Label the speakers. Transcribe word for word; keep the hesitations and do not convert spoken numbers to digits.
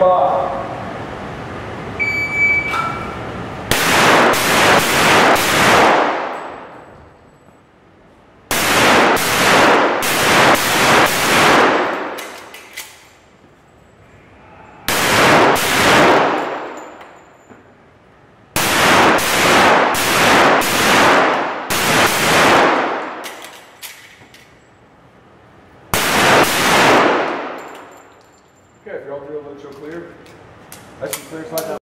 Speaker 1: five. Okay, if you're all three of them show clear, that's some clear side.